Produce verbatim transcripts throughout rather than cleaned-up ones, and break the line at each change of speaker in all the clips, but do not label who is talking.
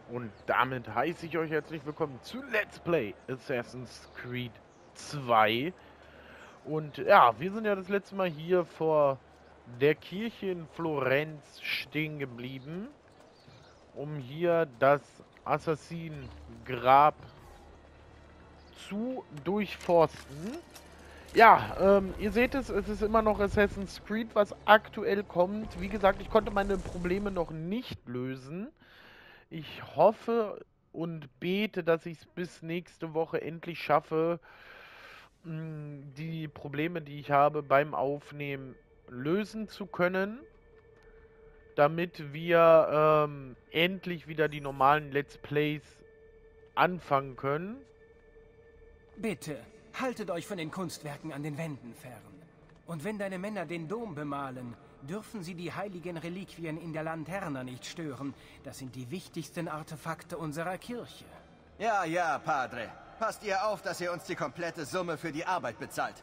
Und damit heiße ich euch herzlich willkommen zu Let's Play Assassin's Creed zwei. Und ja, wir sind ja das letzte Mal hier vor der Kirche in Florenz stehen geblieben, um hier das Assassinengrab zu durchforsten. Ja, ähm, ihr seht es, es ist immer noch Assassin's Creed, was aktuell kommt. Wie gesagt, ich konnte meine Probleme noch nicht lösen. Ich hoffe und bete, dass ich es bis nächste Woche endlich schaffe, mh, die Probleme, die ich habe beim Aufnehmen, lösen zu können, damit wir ähm, endlich wieder die normalen Let's Plays anfangen können.
Bitte, haltet euch von den Kunstwerken an den Wänden fern. Und wenn deine Männer den Dom bemalen, dürfen sie die heiligen Reliquien in der Lanterna nicht stören. Das sind die wichtigsten Artefakte unserer Kirche.
Ja, ja, Padre. Passt ihr auf, dass ihr uns die komplette Summe für die Arbeit bezahlt.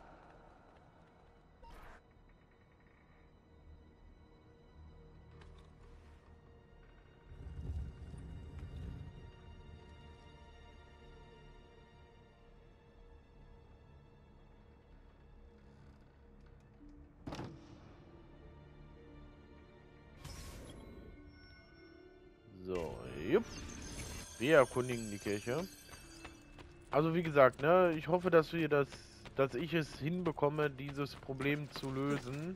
So, jupp. Wir erkundigen die Kirche. Also wie gesagt, ne, ich hoffe, dass wir das, dass ich es hinbekomme, dieses Problem zu lösen.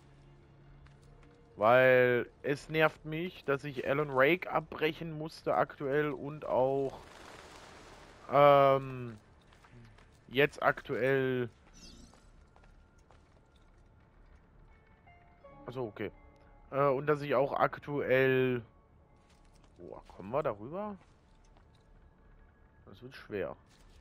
Weil es nervt mich, dass ich Alan Wake abbrechen musste aktuell und auch ähm, jetzt aktuell. Achso, okay. Äh, und dass ich auch aktuell. Boah, kommen wir darüber? Das wird schwer.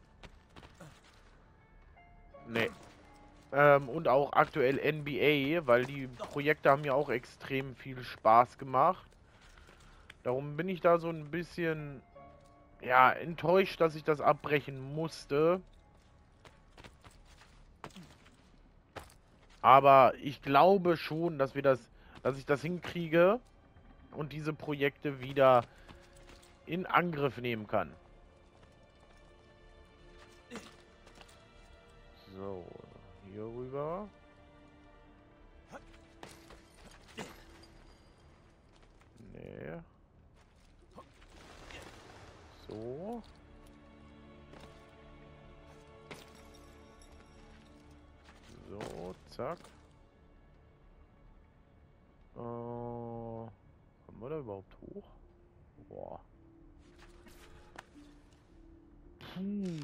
Nee. Ähm, und auch aktuell N B A, weil die Projekte haben mir auch extrem viel Spaß gemacht. Darum bin ich da so ein bisschen, ja, enttäuscht, dass ich das abbrechen musste. Aber ich glaube schon, dass wir das, dass ich das hinkriege und diese Projekte wieder in Angriff nehmen kann. So, hier rüber. Nee. So. So, zack. Äh, kommen wir da überhaupt hoch? Boah. Puh.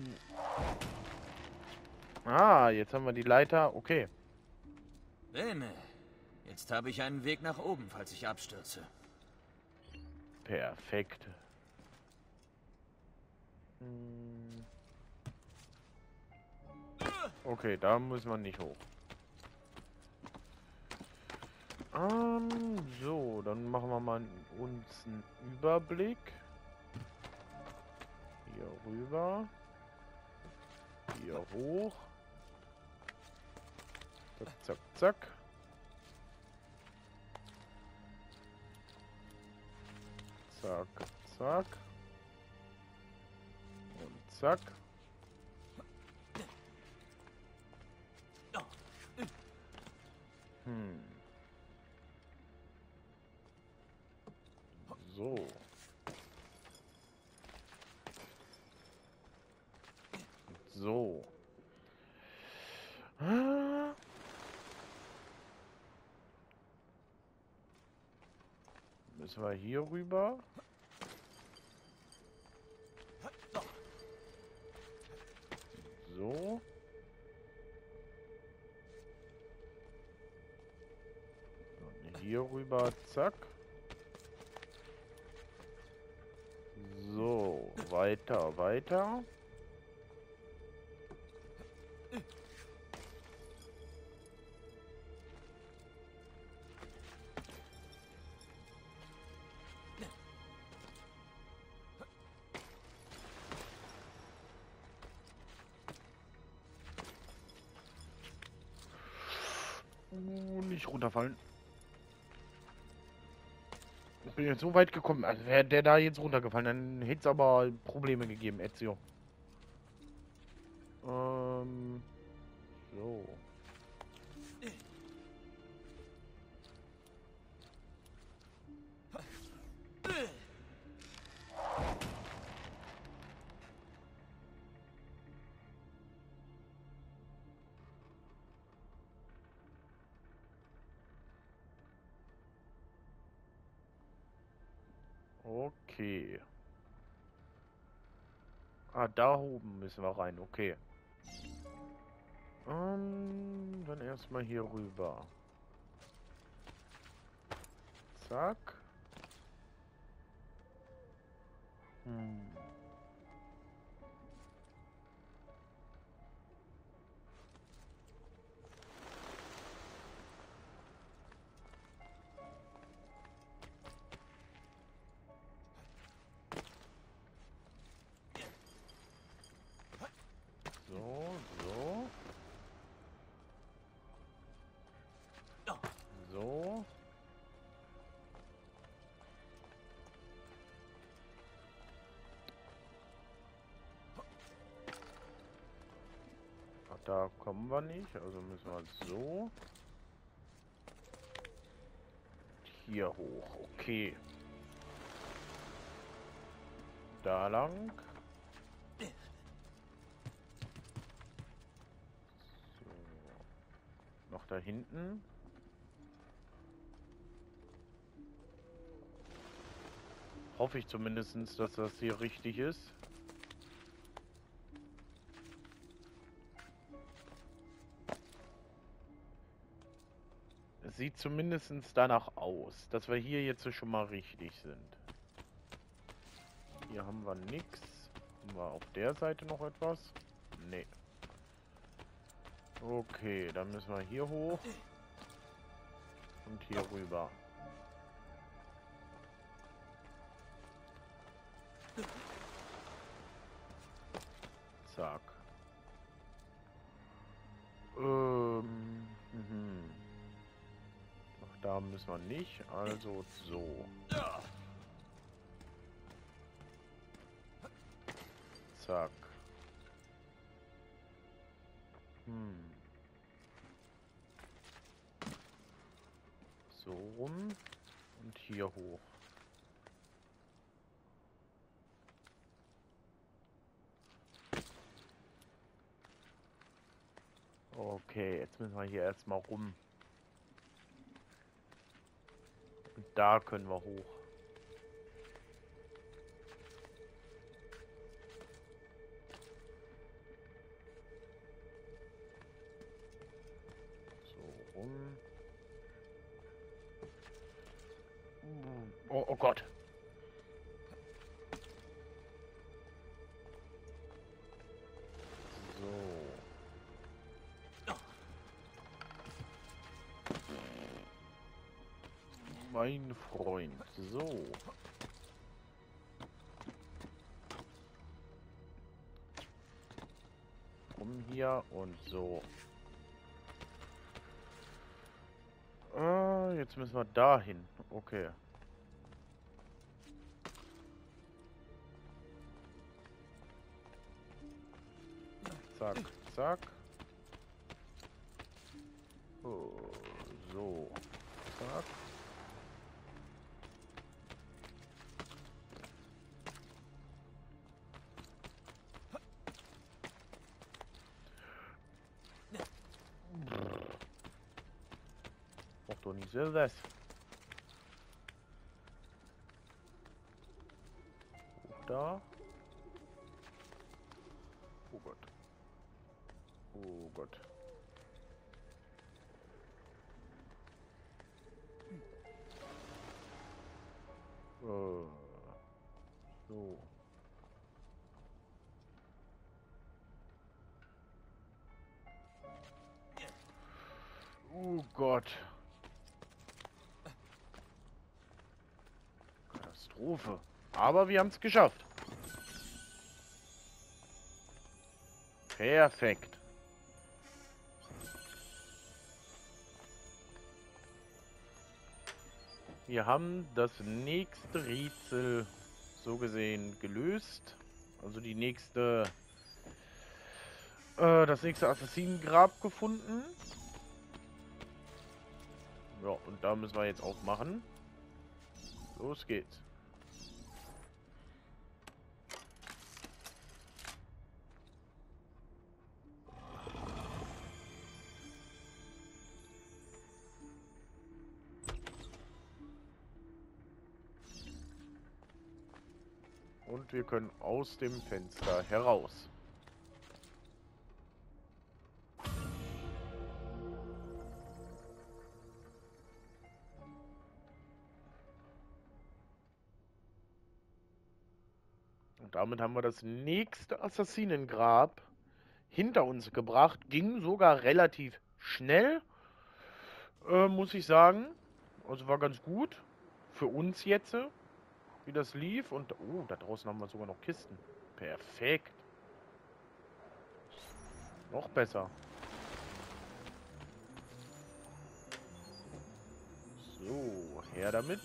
Ah, jetzt haben wir die Leiter. Okay.
Bene, jetzt habe ich einen Weg nach oben, falls ich abstürze.
Perfekt. Hm. Okay, da muss man nicht hoch. Ähm, so, dann machen wir mal uns einen Überblick. Hier rüber. Hier hoch. Zack, zack, zack. Zack, zack. Und zack. Hm. So. So. Ah. Müssen wir hier rüber? So. Und hier rüber, zack. So, weiter, weiter. Uh, nicht runterfallen. bin jetzt so weit gekommen. Also wäre der da jetzt runtergefallen, dann hätte es aber Probleme gegeben, Ezio. Ähm. So. Okay. Ah, da oben müssen wir rein, okay. Ähm, dann erstmal hier rüber. Zack. Hm. So, so. So. Ach, da kommen wir nicht, also müssen wir so. Hier hoch, okay. Da lang. So. Noch da hinten. Hoffe ich zumindest, dass das hier richtig ist. Es sieht zumindest danach aus, dass wir hier jetzt schon mal richtig sind. Hier haben wir nichts. Haben wir auf der Seite noch etwas? Nee. Okay, dann müssen wir hier hoch. Und hier rüber. Zack. Ähm. Mhm. Ach, da müssen wir nicht. Also so. Zack. Hm. So rum. Und hier hoch. Okay, jetzt müssen wir hier erstmal rum. Und da können wir hoch. So rum. Oh, oh Gott. So. Mein Freund. So. Rum hier und so. Ah, jetzt müssen wir dahin. Okay. Zack, zack. Oh, so. Zack. Braucht doch nicht so das. Hoch da. Oh Gott. Oh Gott. Uh, so. Oh Gott. Katastrophe. Aber wir haben es geschafft. Perfekt. Wir haben das nächste Rätsel so gesehen gelöst. Also die nächste, äh, das nächste Assassinengrab gefunden. Ja, und da müssen wir jetzt aufmachen. Los geht's. Und wir können aus dem Fenster heraus. Und damit haben wir das nächste Assassinengrab hinter uns gebracht. Ging sogar relativ schnell, äh, muss ich sagen. Also war ganz gut für uns jetzt, wie das lief. Und oh, da draußen haben wir sogar noch Kisten. Perfekt. Noch besser. So, her damit.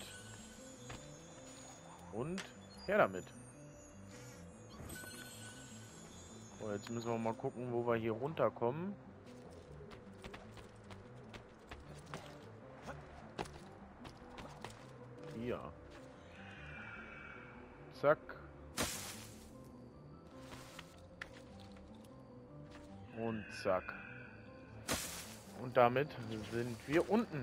Und her damit. So, jetzt müssen wir mal gucken, wo wir hier runterkommen. Hier. Zack. Und zack. Und damit sind wir unten.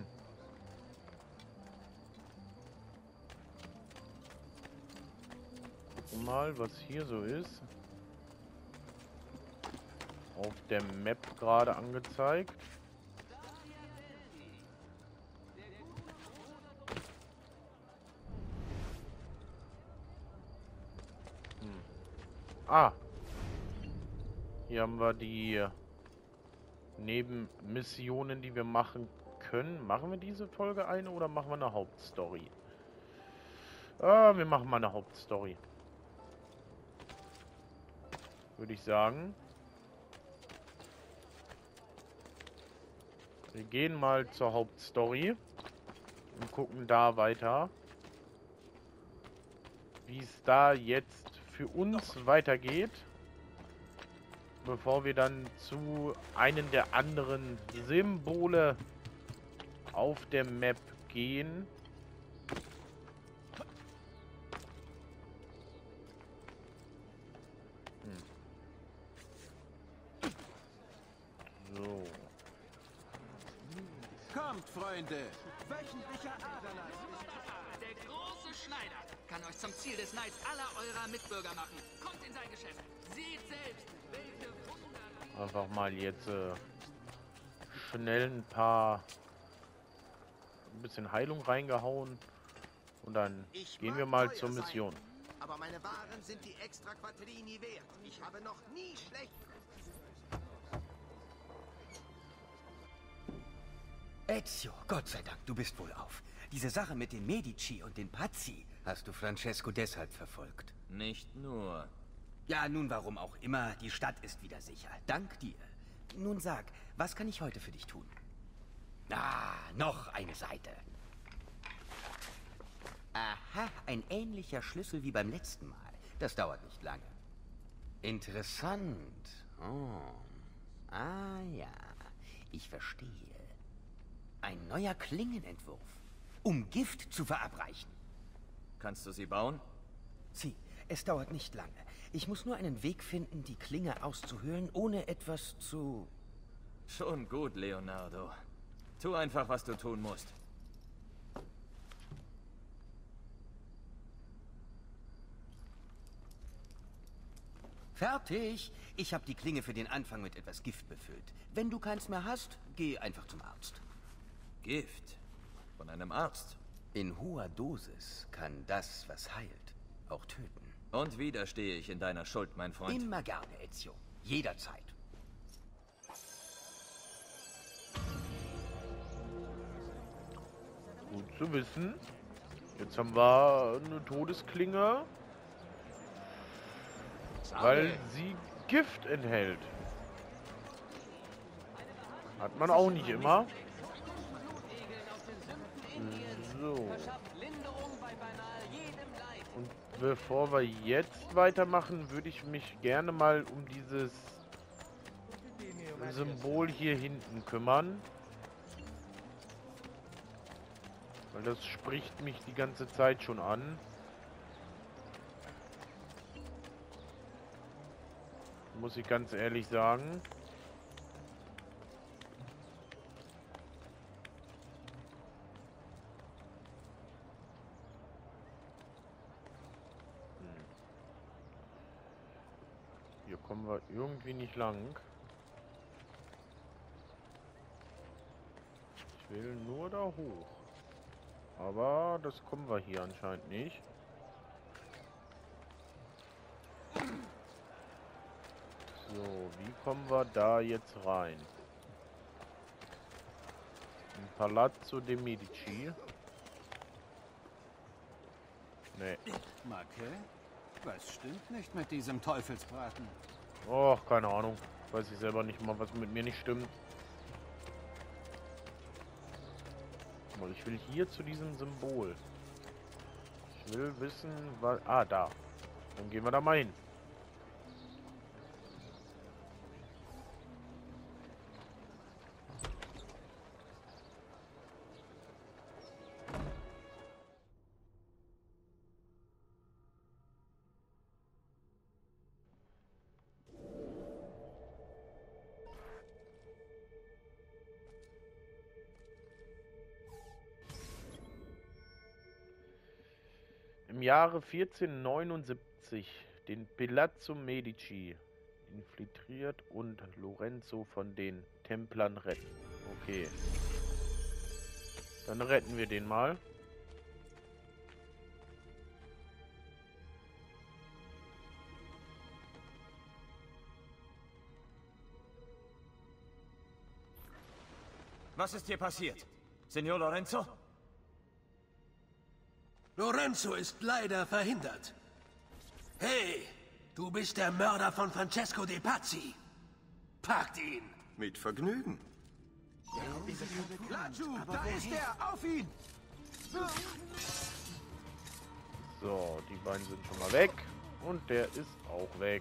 Gucken mal, was hier so ist. Auf der Map gerade angezeigt. Hm. Ah. Hier haben wir die Nebenmissionen, die wir machen können. Machen wir diese Folge eine oder machen wir eine Hauptstory? Ah, wir machen mal eine Hauptstory. Würde ich sagen. Wir gehen mal zur Hauptstory und gucken da weiter, wie es da jetzt für uns weitergeht, bevor wir dann zu einem der anderen Symbole auf der Map gehen. Hm. So.
Kommt, Freunde!
Wöchentlicher Aderlass. Der große Schneider kann euch zum Ziel des Neids aller eurer Mitbürger machen. Kommt in sein Geschäft. Seht selbst, welche Wunder...
Einfach mal jetzt äh, schnell ein paar... ein bisschen Heilung reingehauen. Und dann
Ich
gehen
mag
wir mal
teuer
zur
sein,
Mission.
Aber meine Waren sind die extra Quattrini wert. Ich habe noch nie schlecht...
Ezio, Gott sei Dank, du bist wohl auf. Diese Sache mit den Medici und den Pazzi hast du Francesco deshalb verfolgt.
Nicht nur.
Ja, nun warum auch immer, die Stadt ist wieder sicher. Dank dir. Nun sag, was kann ich heute für dich tun? Ah, noch eine Seite. Aha, ein ähnlicher Schlüssel wie beim letzten Mal. Das dauert nicht lange. Interessant. Oh. Ah ja, ich verstehe. Ein neuer Klingenentwurf, um Gift zu verabreichen.
Kannst du sie bauen?
Sieh, es dauert nicht lange. Ich muss nur einen Weg finden, die Klinge auszuhöhlen, ohne etwas zu...
Schon gut, Leonardo. Tu einfach, was du tun musst.
Fertig! Ich habe die Klinge für den Anfang mit etwas Gift befüllt. Wenn du keins mehr hast, geh einfach zum Arzt.
Gift? Von einem Arzt?
In hoher Dosis kann das, was heilt, auch töten.
Und wieder stehe ich in deiner Schuld, mein Freund.
Immer gerne, Ezio. Jederzeit.
Gut zu wissen. Jetzt haben wir eine Todesklinge, weil sie Gift enthält. Hat man auch nicht immer. So.
Verschafft Linderung bei beinahe jedem Leid.
Und bevor wir jetzt weitermachen, würde ich mich gerne mal um dieses Symbol hier hinten kümmern. Weil das spricht mich die ganze Zeit schon an. Muss ich ganz ehrlich sagen. Hier kommen wir irgendwie nicht lang. Ich will nur da hoch. Aber das kommen wir hier anscheinend nicht. So, wie kommen wir da jetzt rein? Im Palazzo de Medici. Nee.
Marke? Was stimmt nicht mit diesem Teufelsbraten?
Och, keine Ahnung. Weiß ich selber nicht mal, was mit mir nicht stimmt. Aber ich will hier zu diesem Symbol. Ich will wissen, was... Ah, da. Dann gehen wir da mal hin. Im Jahre vierzehnhundertneunundsiebzig den Palazzo Medici infiltriert und Lorenzo von den Templern retten. Okay. Dann retten wir den mal.
Was ist hier passiert? Signor Lorenzo?
Lorenzo ist leider verhindert. Hey, du bist der Mörder von Francesco de Pazzi. Packt ihn.
Mit Vergnügen.
Laju, da ist er! Auf ihn!
So, die beiden sind schon mal weg. Und der ist auch weg.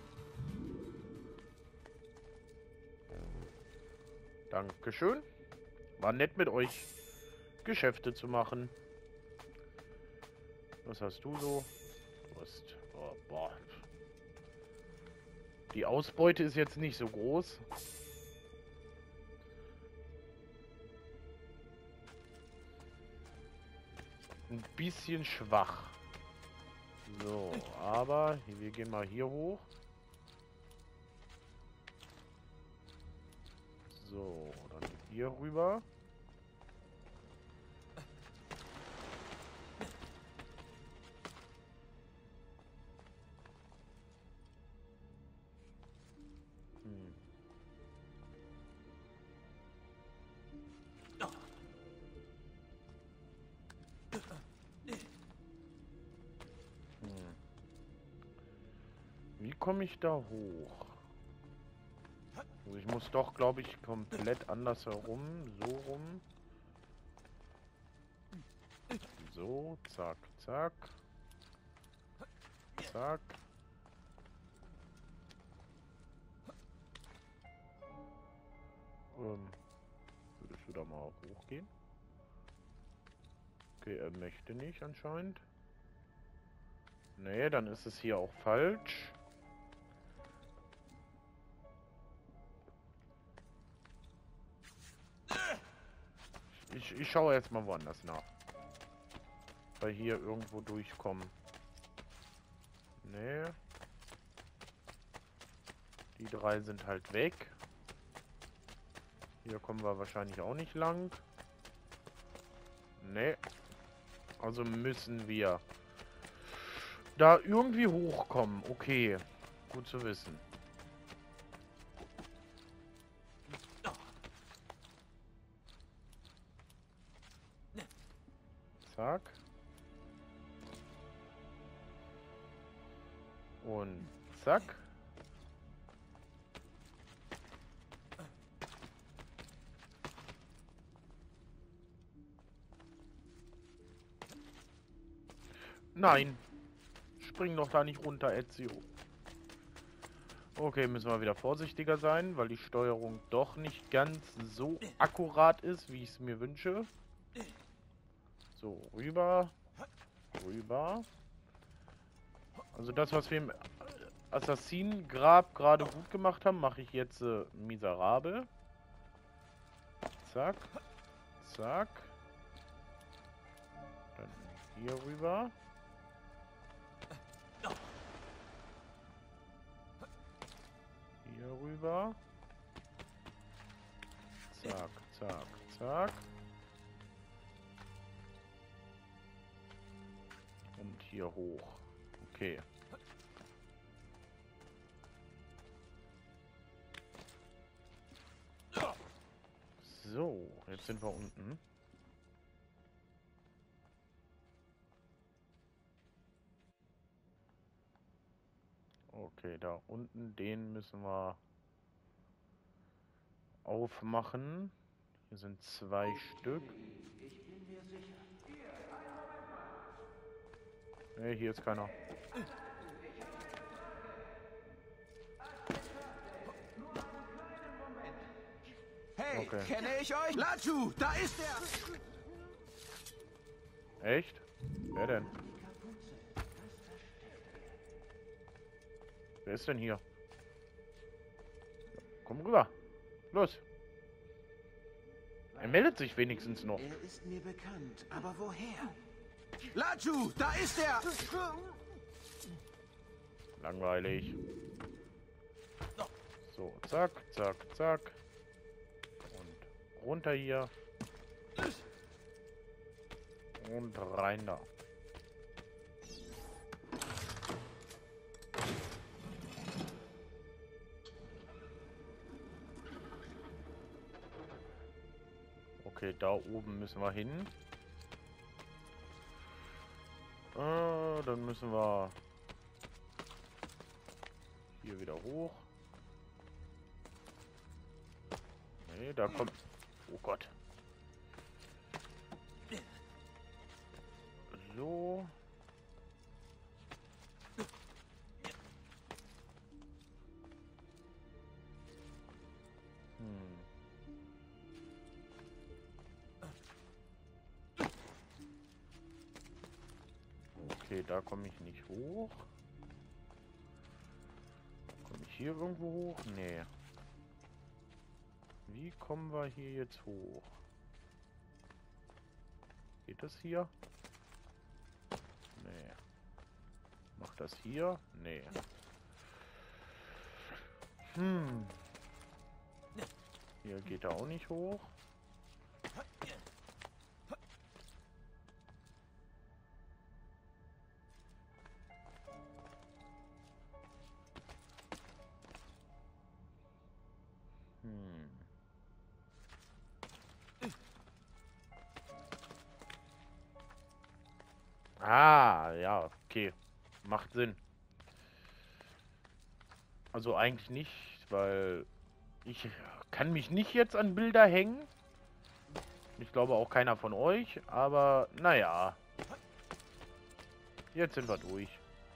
Dankeschön. War nett mit euch Geschäfte zu machen. Was hast du so? Du hast... Oh, boah. Die Ausbeute ist jetzt nicht so groß. Ein bisschen schwach. So, aber wir gehen mal hier hoch. So, dann hier rüber. Hm. Hm. Wie komme ich da hoch? Also ich muss doch, glaube ich, komplett anders herum. So rum. So, zack, zack. Zack. Ähm, würdest du da mal hochgehen? Okay, er möchte nicht anscheinend. Nee, dann ist es hier auch falsch. Ich, ich schaue jetzt mal woanders nach. Weil hier irgendwo durchkommen. Nee. Die drei sind halt weg. Hier kommen wir wahrscheinlich auch nicht lang. Nee. Also müssen wir da irgendwie hochkommen. Okay. Gut zu wissen. Zack. Und zack. Nein. Spring doch da nicht runter, Ezio. Okay, müssen wir wieder vorsichtiger sein, weil die Steuerung doch nicht ganz so akkurat ist, wie ich es mir wünsche. So, rüber. Rüber. Also das, was wir im Assassinengrab gerade gut gemacht haben, mache ich jetzt äh, miserabel. Zack. Zack. Dann hier rüber. Hier rüber. Zack, zack, zack. Und hier hoch. Okay. So, jetzt sind wir unten. Okay, da unten, den müssen wir aufmachen. Hier sind zwei Stück. Ne, hier ist keiner.
Hey,
Okay.
kenne ich euch? Lachu, da ist er!
Echt? Wer denn? Wer ist denn hier? Komm rüber. Los. Er meldet sich wenigstens noch.
Er ist mir bekannt, aber woher?
Lachu, da ist er!
Langweilig. So, zack, zack, zack. Und runter hier. Und rein da. Okay, da oben müssen wir hin. Äh, dann müssen wir hier wieder hoch. Nee, da kommt... Oh Gott. So. Hm. Okay, da komme ich nicht hoch. Komme ich hier irgendwo hoch? Nee. Wie kommen wir hier jetzt hoch? Geht das hier? Nee. Macht das hier? Nee. Hm. Hier geht er auch nicht hoch. Hm. Ah, ja, okay. Macht Sinn. Also eigentlich nicht, weil ich kann mich nicht jetzt an Bilder hängen. Ich glaube auch keiner von euch, aber naja. Jetzt sind wir durch.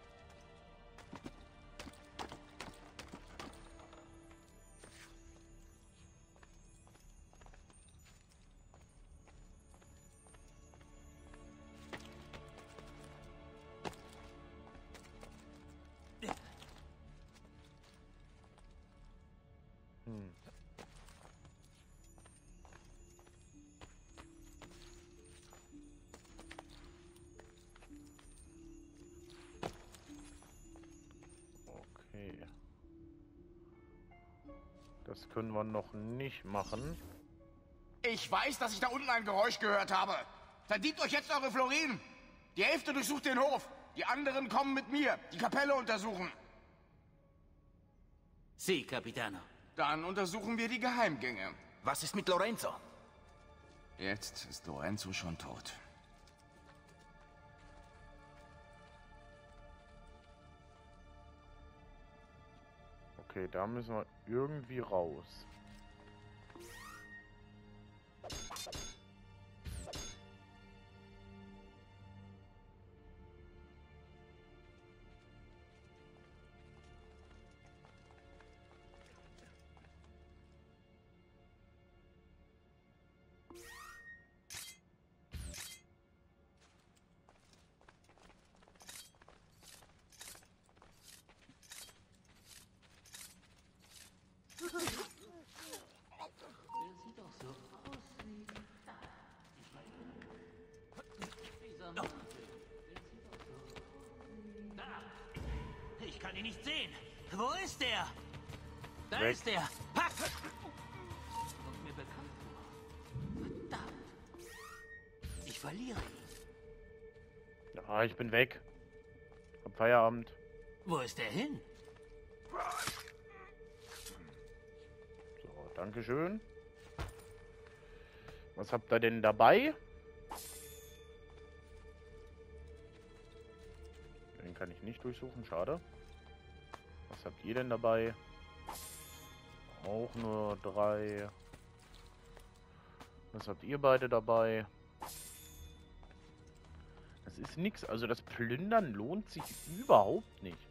Hm. Okay. Das können wir noch nicht machen.
Ich weiß, dass ich da unten ein Geräusch gehört habe. Verdient euch jetzt eure Florinen. Die Hälfte durchsucht den Hof. Die anderen kommen mit mir. Die Kapelle untersuchen.
Sie, Capitano.
Dann untersuchen wir die Geheimgänge.
Was ist mit Lorenzo?
Jetzt ist Lorenzo schon tot.
Okay, da müssen wir irgendwie raus.
kann ihn nicht sehen. Wo ist er? Da
Weg.
ist er. Pack! Kommt mir bekannt vor. Verdammt. Ich verliere ihn.
Ja, ich bin weg. Hab Feierabend.
Wo ist er hin?
So, dankeschön. Was habt ihr denn dabei? Den kann ich nicht durchsuchen, schade. Was habt ihr denn dabei? Auch nur drei. Was habt ihr beide dabei? Das ist nix. Also das Plündern lohnt sich überhaupt nicht.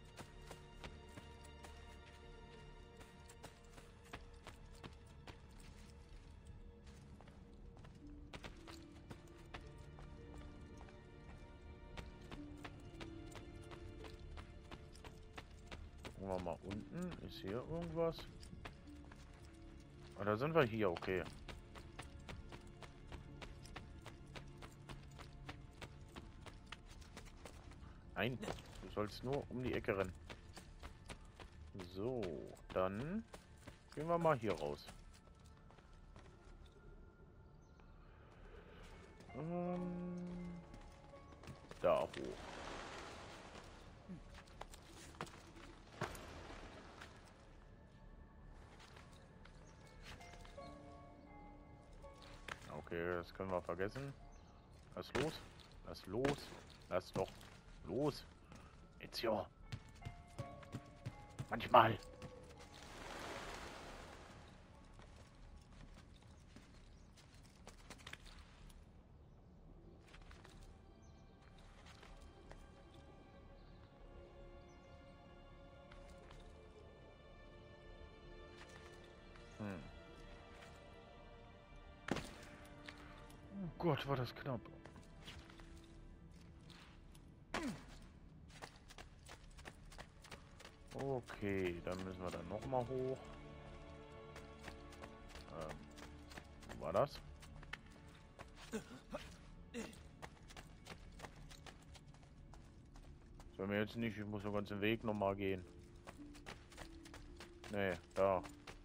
Gucken wir mal unten. Ist hier irgendwas? Ah, da sind wir hier, okay. Nein, du sollst nur um die Ecke rennen. So, dann gehen wir mal hier raus. Ähm, da hoch. Okay, das können wir vergessen. Lass los. Lass los. Lass doch los. Jetzt ja. Manchmal. Hm. Oh Gott, war das knapp. Okay, dann müssen wir dann noch mal hoch. Ähm, wo war das? Soll mir jetzt nicht, ich muss den ganzen Weg noch mal gehen. Nee, da.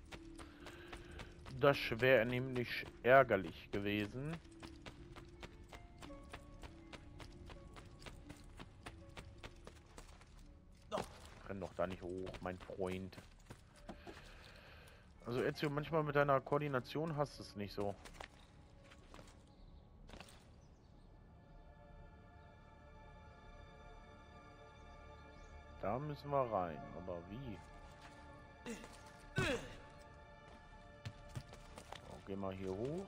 Das wäre nämlich ärgerlich gewesen. Renn doch da nicht hoch, mein Freund. Also Ezio, manchmal mit deiner Koordination hast du es nicht so. Da müssen wir rein, aber wie? So, geh mal hier hoch.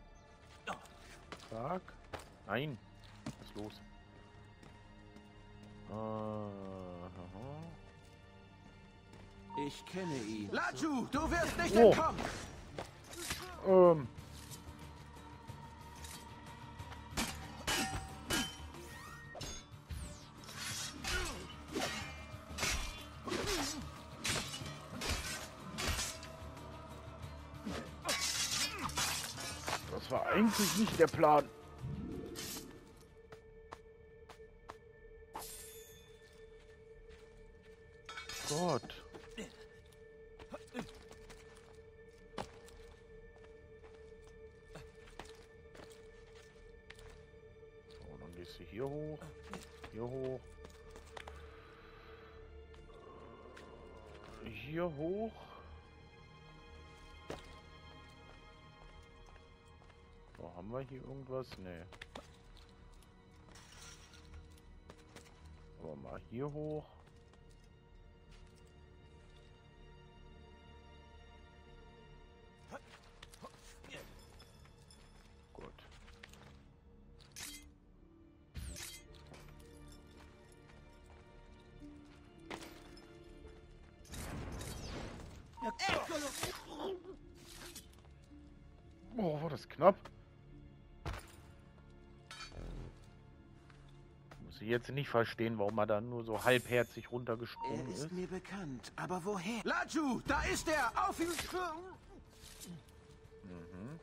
Zack. Nein. Was ist los? Uh,
Ich kenne ihn.
Laju, du wirst nicht
Oh.
entkommen!
ähm. Das war eigentlich nicht der Plan. Gott. So, dann gehst du hier hoch. Hier hoch. Hier hoch. So, haben wir hier irgendwas? Nee. Aber mal hier hoch. Gut. Oh, war das knapp. Muss ich jetzt nicht verstehen, warum er da nur so halbherzig runtergesprungen
Er ist
ist.
mir bekannt, aber woher?
Laju, da ist er! Auf ihn!
Mhm.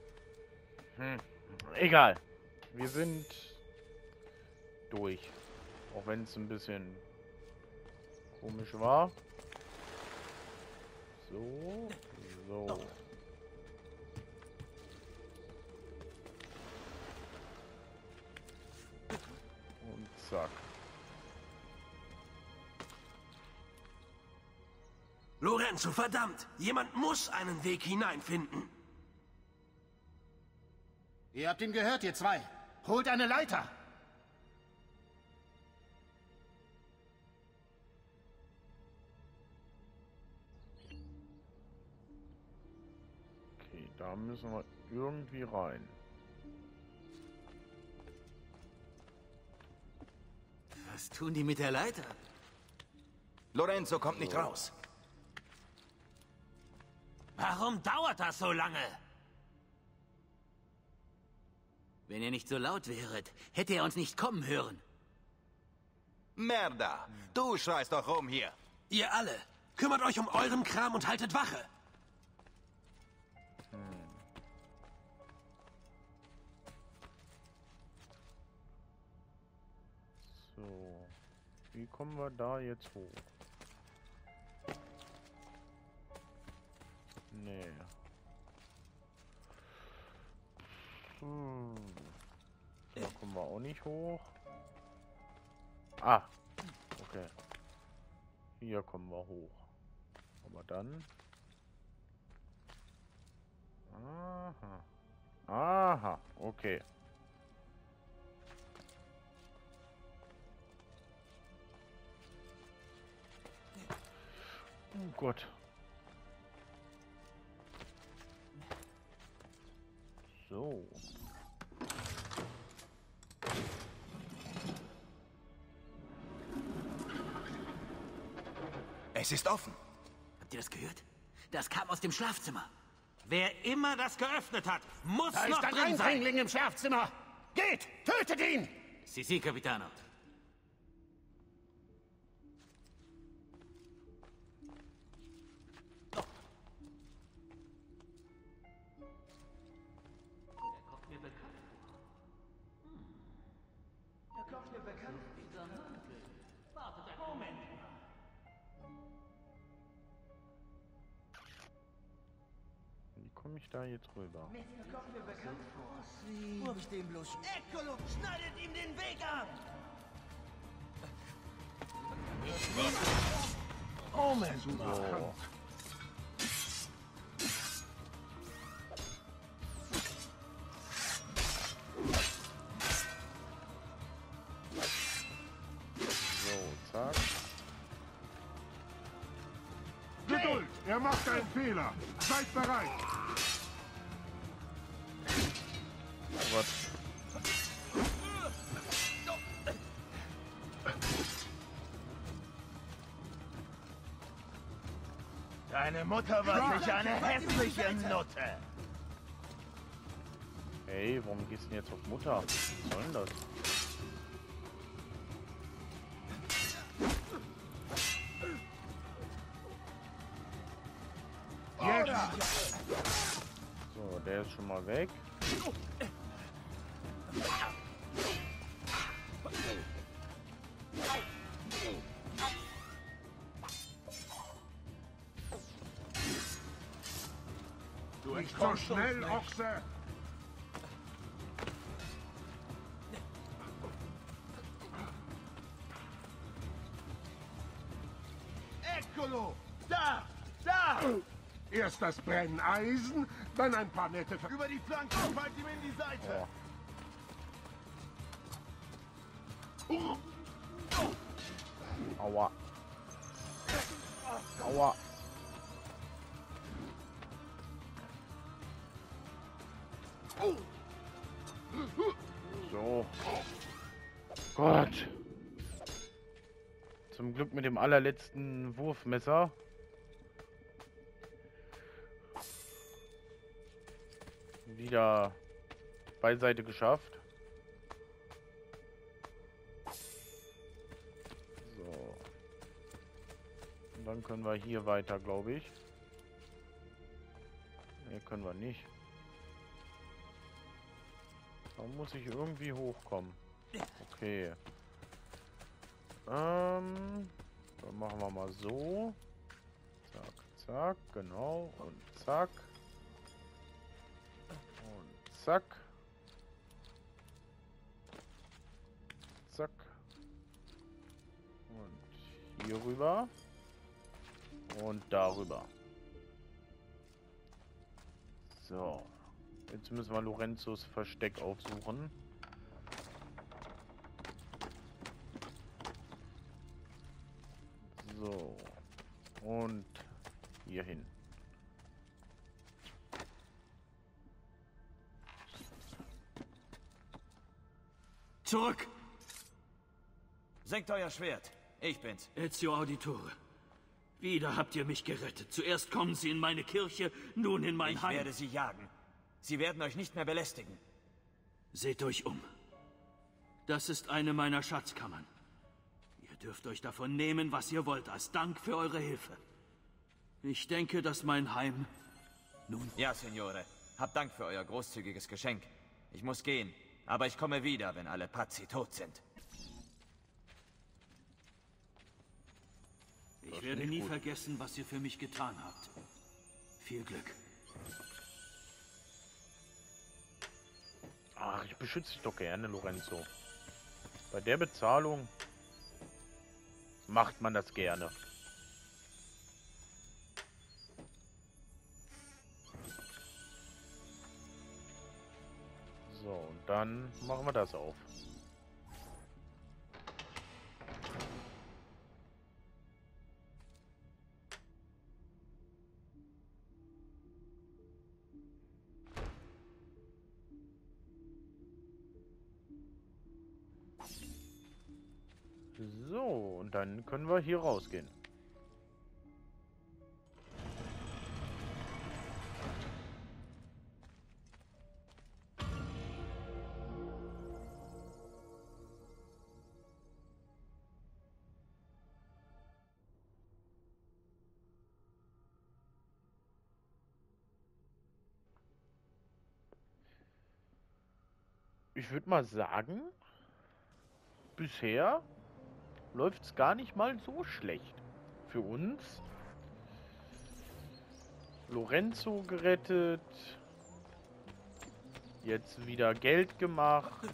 Hm. Egal. Wir sind durch. Auch wenn es ein bisschen komisch war. So, so. Und zack.
Lorenzo, verdammt! Jemand muss einen Weg hineinfinden.
Ihr habt ihn gehört, ihr zwei. Holt eine Leiter.
Okay, da müssen wir irgendwie rein.
Was tun die mit der Leiter?
Lorenzo kommt nicht raus.
Warum dauert das so lange? Wenn ihr nicht so laut wäret, hätte er uns nicht kommen hören.
Merda, du schreist doch rum hier.
Ihr alle, kümmert euch um euren Kram und haltet Wache.
Hm. So, wie kommen wir da jetzt hoch? Nee. Hm. Da kommen wir auch nicht hoch. Ah. Okay. Hier kommen wir hoch. Aber dann... Aha. Aha. Okay. Oh Gott. So.
Es ist offen.
Habt ihr das gehört? Das kam aus dem Schlafzimmer. Wer immer das geöffnet hat, muss
Da
noch
ist ein
drin sein.
Eindringling im Schlafzimmer. Geht, tötet ihn!
Si, si, Capitano.
Wie komme ich da jetzt rüber?
Wo hab ich den bloß? Eccolo, schneidet ihm den Weg ab!
Moment, so. So, zack.
Geduld, er macht einen Fehler. Seid bereit.
Oh Gott.
Deine Mutter war sicher eine hässliche Nutte.
Hey, warum gehst du denn jetzt auf Mutter? Was soll denn das? So, der ist schon mal weg.
Nicht so schnell, Ochse.
Eccolo! Da! Da!
Erst das Brenneisen, dann ein paar nette... Ver
Über die Flanke, fallt ihm in die Seite!
Ja. Aua. Aua. So. Gott. Zum Glück mit dem allerletzten Wurfmesser. Wieder beiseite geschafft. So. Und dann können wir hier weiter, glaube ich. Hier können wir nicht. Da muss ich irgendwie hochkommen. Okay. Ähm, dann machen wir mal so. Zack, zack, genau. Und zack. Und zack. Zack. Und hier rüber. Und darüber. So. Jetzt müssen wir Lorenzos Versteck aufsuchen. So. Und hier hin.
Zurück!
Senkt euer Schwert. Ich bin's.
Ezio Auditore. Wieder habt ihr mich gerettet. Zuerst kommen sie in meine Kirche, nun in mein
Ich
Heim.
Ich werde sie jagen. Sie werden euch nicht mehr belästigen.
Seht euch um. Das ist eine meiner Schatzkammern. Ihr dürft euch davon nehmen, was ihr wollt, als Dank für eure Hilfe. Ich denke, dass mein Heim nun...
Ja, Signore. Habt Dank für euer großzügiges Geschenk. Ich muss gehen, aber ich komme wieder, wenn alle Pazzi tot sind.
Ich werde nie vergessen, was ihr für mich getan habt. Viel Glück.
Ach, ich beschütze dich doch gerne, Lorenzo. Bei der Bezahlung macht man das gerne. So, und dann machen wir das auf. So, und dann können wir hier rausgehen. Ich würde mal sagen, bisher läuft es gar nicht mal so schlecht für uns. Lorenzo gerettet. Jetzt wieder Geld gemacht.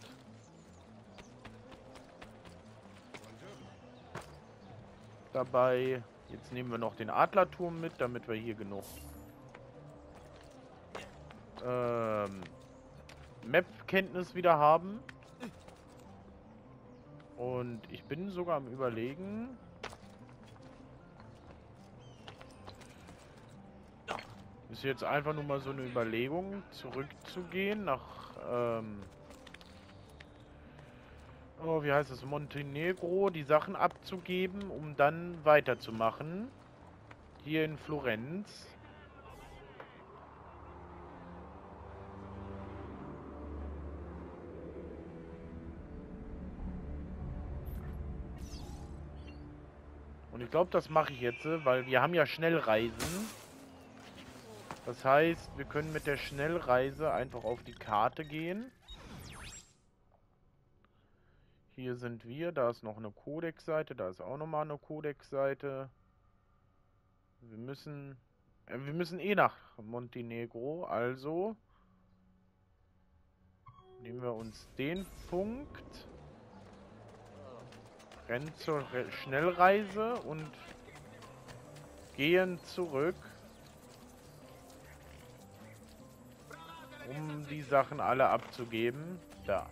Dabei. Jetzt nehmen wir noch den Adlerturm mit, damit wir hier genug ähm, Map-Kenntnis wieder haben. Und ich bin sogar am Überlegen. Ist jetzt einfach nur mal so eine Überlegung, zurückzugehen nach, ähm, oh, wie heißt es, Montenegro, die Sachen abzugeben, um dann weiterzumachen. Hier in Florenz. Und ich glaube, das mache ich jetzt, weil wir haben ja Schnellreisen. Das heißt, wir können mit der Schnellreise einfach auf die Karte gehen. Hier sind wir, da ist noch eine Codex-Seite, da ist auch nochmal eine Codex-Seite. Wir müssen, äh, wir müssen eh nach Montenegro, also nehmen wir uns den Punkt. Rennen zur Re Schnellreise und gehen zurück, um die Sachen alle abzugeben. Da.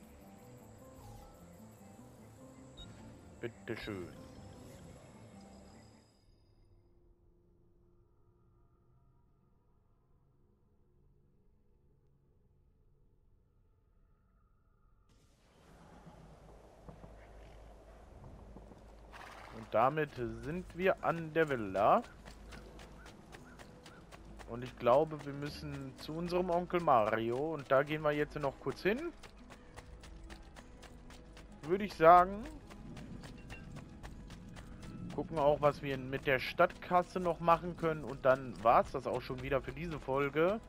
Bitteschön. Damit sind wir an der Villa. Und ich glaube, wir müssen zu unserem Onkel Mario. Und da gehen wir jetzt noch kurz hin. Würde ich sagen. Gucken auch, was wir mit der Stadtkasse noch machen können. Und dann war es das auch schon wieder für diese Folge.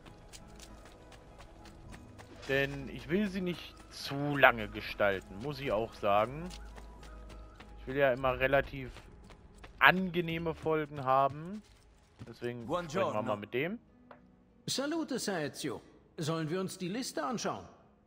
Denn ich will sie nicht zu lange gestalten, muss ich auch sagen. Ich will ja immer relativ angenehme Folgen haben. Deswegen sprechen wir mal mit dem.
Salute, Sir Ezio. Sollen wir uns die Liste anschauen?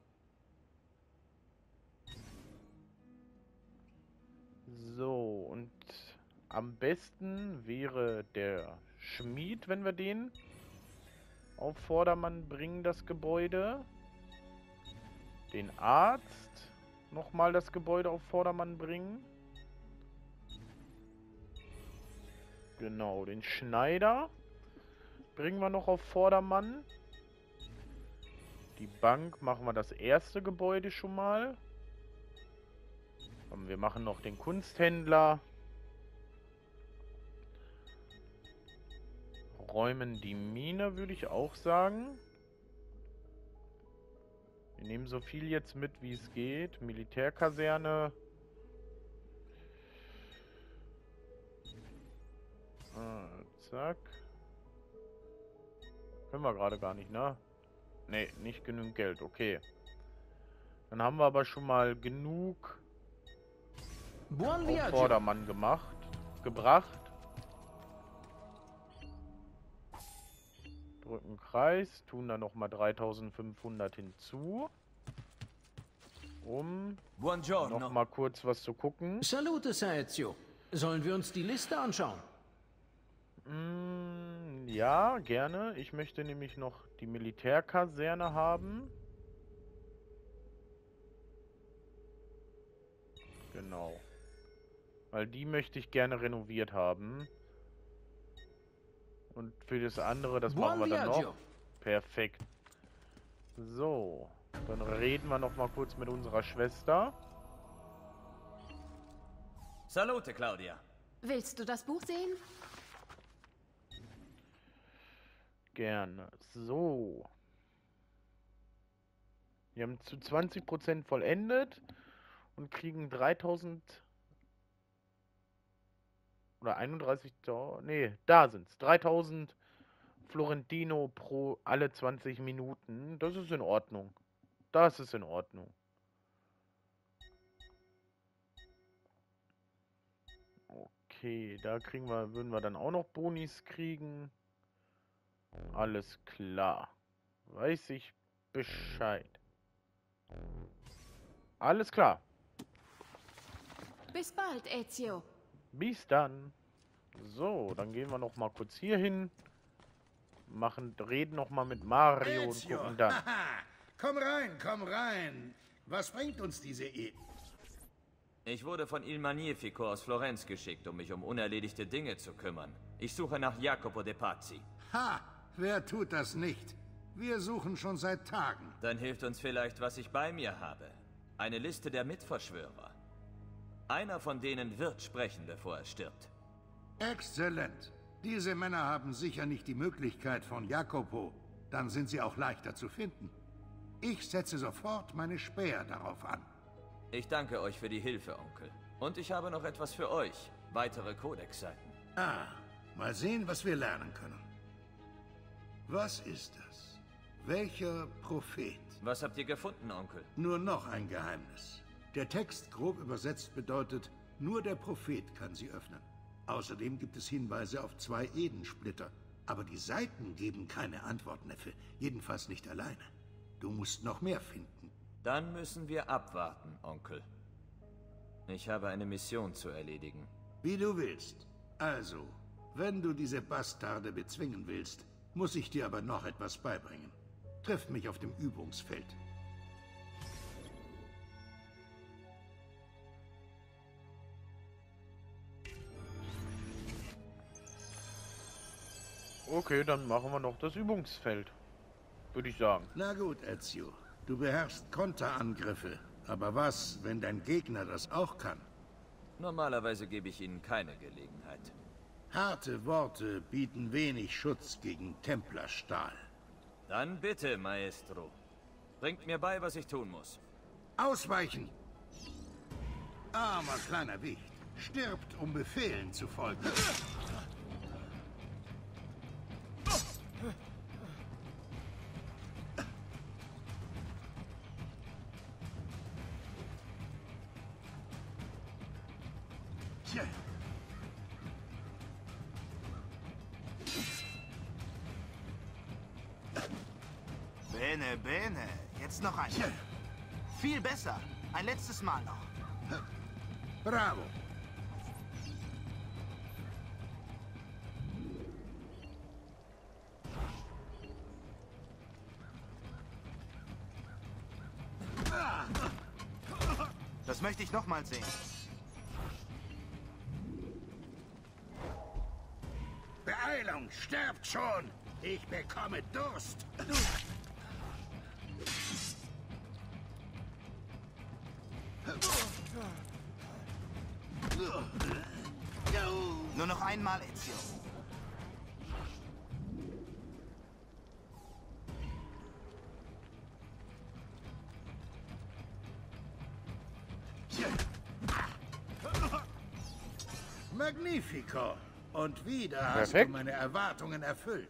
So, und am besten wäre der Schmied, wenn wir den auf Vordermann bringen, das Gebäude. Den Arzt nochmal das Gebäude auf Vordermann bringen. Genau, den Schneider bringen wir noch auf Vordermann. Die Bank machen wir das erste Gebäude schon mal. Wir machen noch den Kunsthändler. Räumen die Mine, würde ich auch sagen. Wir nehmen so viel jetzt mit, wie es geht. Militärkaserne. Ah, zack. Können wir gerade gar nicht, ne? Ne, nicht genügend Geld, okay. Dann haben wir aber schon mal genug auf Vordermann gemacht, gebracht. Drücken Kreis, tun da nochmal dreitausendfünfhundert hinzu. Um nochmal kurz was zu gucken.
Salute, Sir Ezio. Sollen wir uns die Liste anschauen?
Mm, ja, gerne. Ich möchte nämlich noch die Militärkaserne haben. Genau. Weil die möchte ich gerne renoviert haben. Und für das andere, das machen wir dann noch. Perfekt. So. Dann reden wir noch mal kurz mit unserer Schwester.
Salute, Claudia.
Willst du das Buch sehen?
Gerne. So. Wir haben zu zwanzig Prozent vollendet und kriegen dreitausend oder einunddreißigtausend. Nee, da sind's. dreitausend Florentino pro alle zwanzig Minuten. Das ist in Ordnung. Das ist in Ordnung. Okay, da kriegen wir, würden wir dann auch noch Bonis kriegen. Alles klar. Weiß ich Bescheid. Alles klar.
Bis bald, Ezio.
Bis dann. So, dann gehen wir noch mal kurz hier hin. Machen, reden noch mal mit Mario
Ezio.
Und gucken dann.
Komm rein, komm rein. Was bringt uns diese E...
Ich wurde von Il Magnifico aus Florenz geschickt, um mich um unerledigte Dinge zu kümmern. Ich suche nach Jacopo de Pazzi.
Ha! Wer tut das nicht? Wir suchen schon seit Tagen.
Dann hilft uns vielleicht, was ich bei mir habe. Eine Liste der Mitverschwörer. Einer von denen wird sprechen, bevor er stirbt.
Exzellent. Diese Männer haben sicher nicht die Möglichkeit von Jacopo. Dann sind sie auch leichter zu finden. Ich setze sofort meine Späher darauf an.
Ich danke euch für die Hilfe, Onkel. Und ich habe noch etwas für euch. Weitere Codex-Seiten.
Ah, mal sehen, was wir lernen können. Was ist das? Welcher Prophet?
Was habt ihr gefunden, Onkel?
Nur noch ein Geheimnis. Der Text, grob übersetzt, bedeutet, nur der Prophet kann sie öffnen. Außerdem gibt es Hinweise auf zwei Edensplitter. Aber die Seiten geben keine Antwort, Neffe. Jedenfalls nicht alleine. Du musst noch mehr finden.
Dann müssen wir abwarten, Onkel. Ich habe eine Mission zu erledigen.
Wie du willst. Also, wenn du diese Bastarde bezwingen willst, muss ich dir aber noch etwas beibringen. Triff mich auf dem Übungsfeld.
Okay, dann machen wir noch das Übungsfeld. Würde ich sagen.
Na gut, Ezio. Du beherrschst Konterangriffe. Aber was, wenn dein Gegner das auch kann?
Normalerweise gebe ich ihnen keine Gelegenheit.
Harte Worte bieten wenig Schutz gegen Templerstahl.
Dann bitte, Maestro. Bringt mir bei, was ich tun muss.
Ausweichen! Armer kleiner Wicht. Stirbt, um Befehlen zu folgen.
Bene, bene. Jetzt noch ein. Viel besser. Ein letztes Mal noch.
Bravo.
Das möchte ich noch mal sehen.
Beeilung, sterbt schon! Ich bekomme Durst!
Nur noch einmal, Ezio.
Magnifico! Und wieder
Perfekt.
hast du meine Erwartungen erfüllt.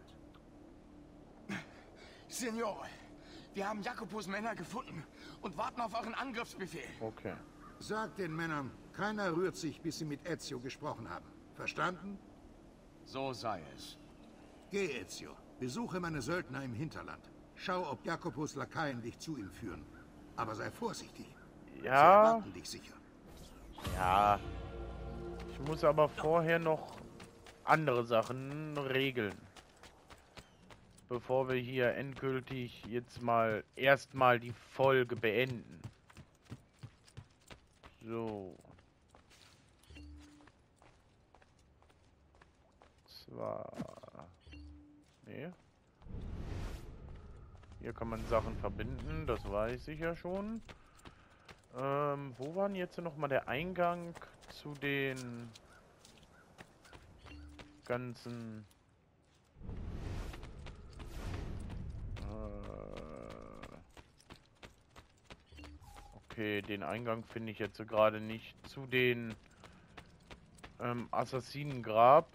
Signore, wir haben Jacopos Männer gefunden und warten auf euren Angriffsbefehl.
Okay.
Sag den Männern, keiner rührt sich, bis sie mit Ezio gesprochen haben. Verstanden?
So sei es.
Geh, Ezio. Besuche meine Söldner im Hinterland. Schau, ob Jacopos Lakaien dich zu ihm führen. Aber sei vorsichtig. Sie
Ja.
erwarten dich sicher.
Ja. Ich muss aber vorher noch andere Sachen regeln. Bevor wir hier endgültig jetzt mal erstmal die Folge beenden. So. Zwar. Nee. Hier kann man Sachen verbinden, das weiß ich ja schon. Ähm, wo war denn jetzt nochmal der Eingang zu den ganzen... Äh, okay, den Eingang finde ich jetzt gerade nicht. Zu den ähm, Assassinengrab.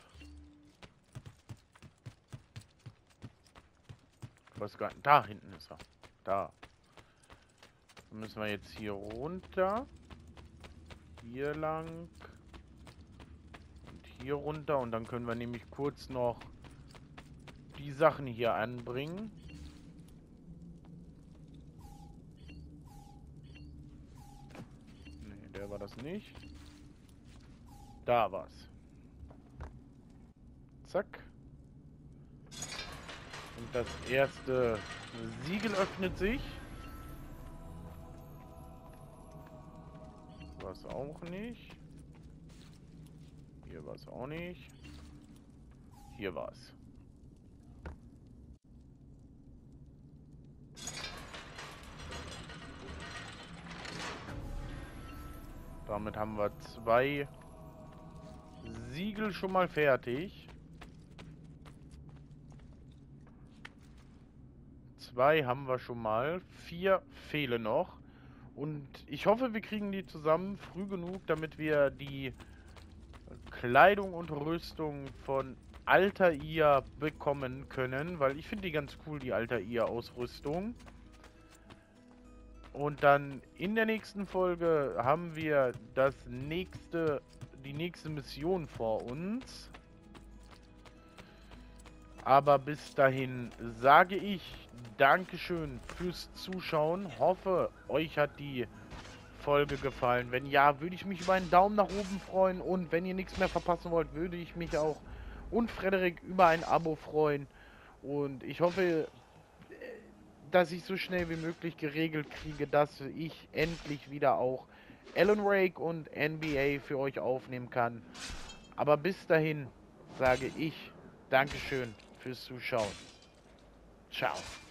Ich weiß gar nicht. Da hinten ist er. Da. Dann müssen wir jetzt hier runter. Hier lang. Und hier runter. Und dann können wir nämlich kurz noch die Sachen hier anbringen. Nee, der war das nicht. Da war's. Zack. Und das erste Siegel öffnet sich. Was auch nicht. Hier war es auch nicht. Hier war es. Damit haben wir zwei Siegel schon mal fertig. Zwei haben wir schon mal. Vier fehlen noch. Und ich hoffe, wir kriegen die zusammen früh genug, damit wir die Kleidung und Rüstung von Altair bekommen können. Weil ich finde die ganz cool, die Altair-Ausrüstung. Und dann in der nächsten Folge haben wir das nächste, die nächste Mission vor uns. Aber bis dahin sage ich Dankeschön fürs Zuschauen. Hoffe, euch hat die Folge gefallen. Wenn ja, würde ich mich über einen Daumen nach oben freuen. Und wenn ihr nichts mehr verpassen wollt, würde ich mich auch und Frederik über ein Abo freuen. Und ich hoffe, dass ich so schnell wie möglich geregelt kriege, dass ich endlich wieder auch Alan Wake und N B A für euch aufnehmen kann. Aber bis dahin sage ich Dankeschön fürs Zuschauen. Ciao.